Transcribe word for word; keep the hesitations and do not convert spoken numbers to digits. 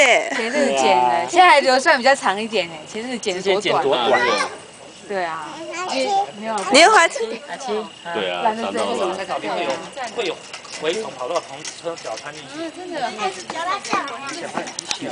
耶！ 前阵子剪了，现在流算比较长一点哎，前阵子剪的多短。 多短？ 对啊，没有。 年华七， 对啊， 懒得整理。 在草坪会有会有蛔虫跑到从车脚穿进去。 真的。